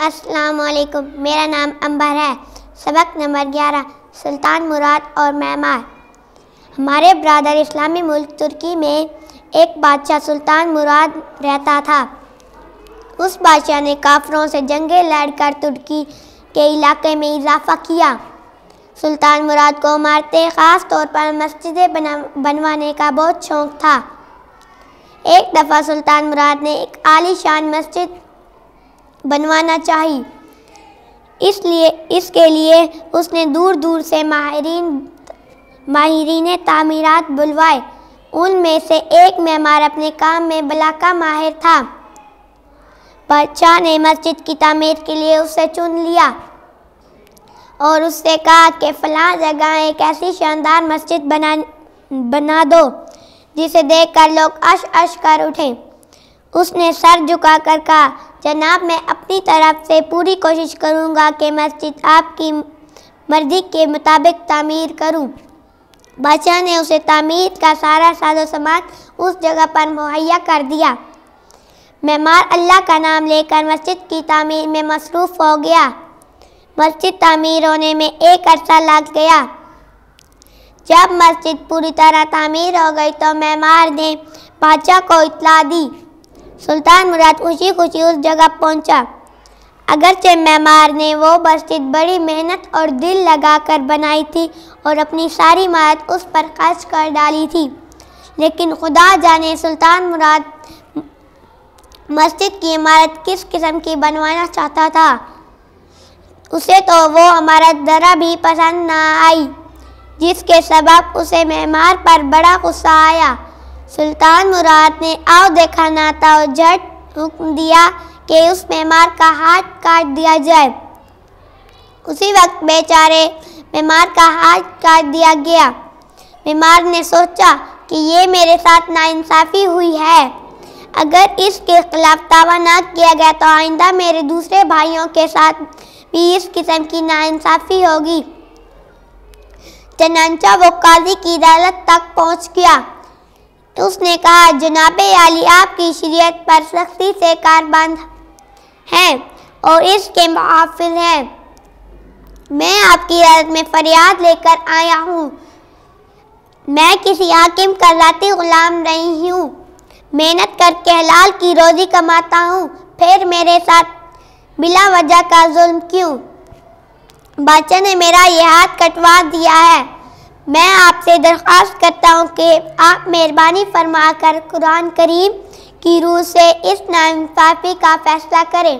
अस्सलाम वालेकुम। मेरा नाम अंबर है। सबक नंबर 11, सुल्तान मुराद और मेमार। हमारे ब्रादर इस्लामी मुल्क तुर्की में एक बादशाह सुल्तान मुराद रहता था। उस बादशाह ने काफरों से जंगें लड़कर तुर्की के इलाके में इजाफा किया। सुल्तान मुराद को इमारतें, ख़ास तौर पर मस्जिदें बनवाने का बहुत शौक़ था। एक दफ़ा सुल्तान मुराद ने एक आलीशान मस्जिद बनवाना चाहिए, इसके लिए उसने दूर दूर से माहिरीन तामीरात बुलवाए। उनमें से एक मेमार अपने काम में बलाका माहिर था। बादशाह ने मस्जिद की तामीर के लिए उसे चुन लिया और उससे कहा कि फ़लाँ जगह एक ऐसी शानदार मस्जिद बना दो जिसे देखकर लोग अश अश कर उठें। उसने सर झुकाकर कहा, जनाब, मैं अपनी तरफ से पूरी कोशिश करूँगा कि मस्जिद आपकी मर्ज़ी के मुताबिक तामीर करूँ। बादशाह ने उसे तामीर का सारा साजो सामान उस जगह पर मुहैया कर दिया। मेमार अल्लाह का नाम लेकर मस्जिद की तामीर में मसरूफ़ हो गया। मस्जिद तामीर होने में एक अरसा लग गया। जब मस्जिद पूरी तरह तामीर हो गई तो मेमार ने बादशाह को इत्तला दी। सुल्तान मुराद खुशी खुशी उस जगह पहुंचा। अगरचे मेमार ने वो मस्जिद बड़ी मेहनत और दिल लगाकर बनाई थी और अपनी सारी मेहनत उस पर खर्च कर डाली थी, लेकिन खुदा जाने सुल्तान मुराद मस्जिद की इमारत किस किस्म की बनवाना चाहता था। उसे तो वो इमारत ज़रा भी पसंद ना आई, जिसके सबब उसे मेमार पर बड़ा गुस्सा आया। सुल्तान मुराद ने आओ देखा ना था और झट हुक्म दिया कि उस मेमार का हाथ काट दिया जाए। उसी वक्त बेचारे मेमार का हाथ काट दिया गया। मेमार ने सोचा कि ये मेरे साथ नाइंसाफ़ी हुई है। अगर इसके खिलाफ दावा ना किया गया तो आइंदा मेरे दूसरे भाइयों के साथ भी इस किस्म की नाइंसाफ़ी होगी। चनांचा वो काजी की अदालत तक पहुँच गया। उसने कहा, जनाबे आली, आपकी शरीयत पर सख्ती से कारबंद हैं और इसके मुहाफिज हैं। मैं आपकी अदालत में फरियाद लेकर आया हूँ। मैं किसी हाकिम का ज़ाती ग़ुलाम नहीं हूँ। मेहनत करके हलाल की रोज़ी कमाता हूँ, फिर मेरे साथ बिला वजह का जुल्म क्यों? बादशाह ने मेरा ये हाथ कटवा दिया है। मैं आपसे दरख्वास्त करता हूँ कि आप मेहरबानी फरमाकर कुरान करीम की रूह से इस नाइंसाफ़ी का फैसला करें।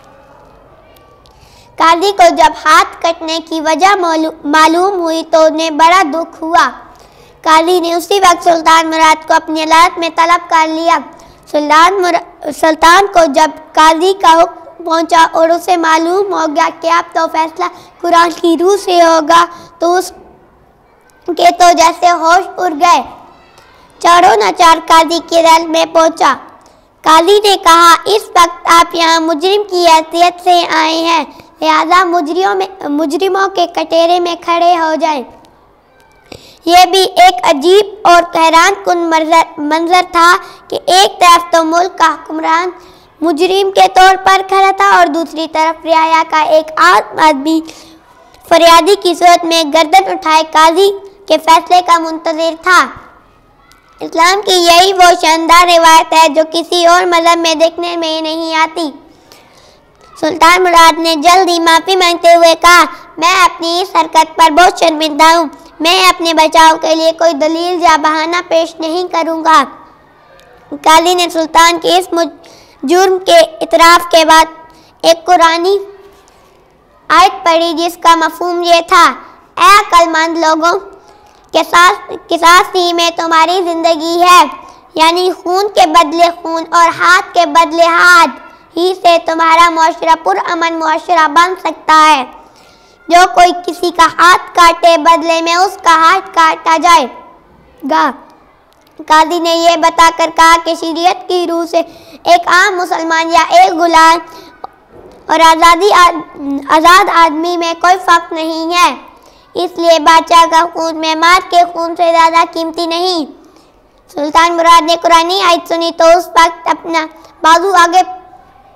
काजी को जब हाथ कटने की वजह मालूम हुई तो उन्हें बड़ा दुख हुआ। काजी ने उसी वक्त सुल्तान मुराद को अपनी अदालत में तलब कर लिया। सुल्तान को जब काजी का हुक्म पहुँचा और उसे मालूम हो गया कि अब तो फैसला कुरान की रूह से होगा तो उसके तो जैसे होश उड़ गए। चारों नाचार काजी की अदालत में पहुँचा। काजी ने कहा, इस वक्त आप यहाँ मुजरिम की हैसियत से आए हैं, लिहाजा मुजरिमों के कटोरे में खड़े हो जाएं। यह भी एक अजीब और हैरान कुन मंजर था कि एक तरफ तो मुल्क का हुक्मरान मुजरिम के तौर पर खड़ा था और दूसरी तरफ रियाया का एक आम आदमी फरियादी की सूरत में गर्दन उठाए काजी के फैसले का मुंतज़िर था। इस्लाम की यही वो शानदार रिवायत है जो किसी और मज़हब में देखने में नहीं आती। सुल्तान मुराद ने जल्दी माफ़ी मांगते हुए कहा, मैं अपनी इस हरकत पर बहुत शर्मिंदा हूँ। मैं अपने बचाव के लिए कोई दलील या बहाना पेश नहीं करूँगा। काजी ने सुल्तान के इस जुर्म के इतराफ़ के बाद एक कुरानी आयत पढ़ी जिसका मफ़हूम ये था, ऐ अक्लमंद लोगों, किसास ही में तुम्हारी ज़िंदगी है, यानी खून के बदले खून और हाथ के बदले हाथ ही से तुम्हारा मुआशरा पुरअमन मुआशरा बन सकता है। जो कोई किसी का हाथ काटे बदले में उसका हाथ काटा जाएगा। काजी ने यह बताकर कहा कि शरीयत की रूह से एक आम मुसलमान या एक गुलाम और आज़ाद आदमी में कोई फ़र्क नहीं है, इसलिए बादशाह का खून मेमार के खून से ज़्यादा कीमती नहीं। सुल्तान मुराद ने कुरानी आयत सुनी तो उस वक्त अपना बाजू आगे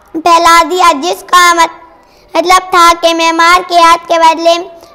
फैला दिया, जिसका मतलब था कि मेमार के हाथ के बदले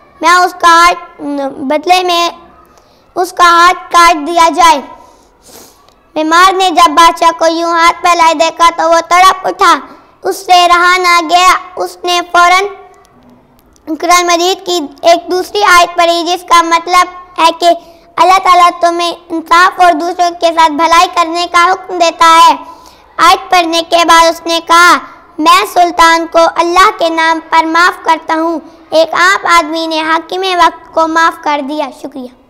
में उसका हाथ काट दिया जाए। मेमार ने जब बादशाह को यूं हाथ फैलाए देखा तो वो तड़प उठा, उससे रहा ना गया। उसने फौरन कुरान मजीद की एक दूसरी आयत पढ़ी, जिसका मतलब है कि अल्लाह ताला तुम्हें इंसाफ और दूसरों के साथ भलाई करने का हुक्म देता है। आयत पढ़ने के बाद उसने कहा, मैं सुल्तान को अल्लाह के नाम पर माफ़ करता हूँ। एक आम आदमी ने हाकिम वक्त को माफ़ कर दिया। शुक्रिया।